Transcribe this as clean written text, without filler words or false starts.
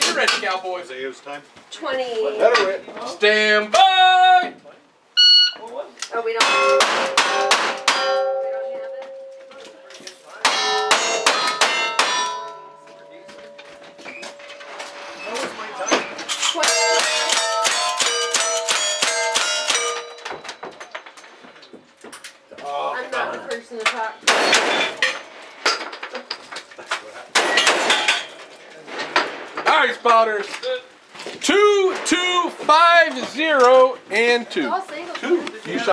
You're ready, Cowboy. Is it time? 20. Better win. Stand by! Oh, we don't have it? That was my time. 20. Oh, I'm not the person to talk to. All right, spotters. 2, 2, 5, 0, and 2. All single. You shot.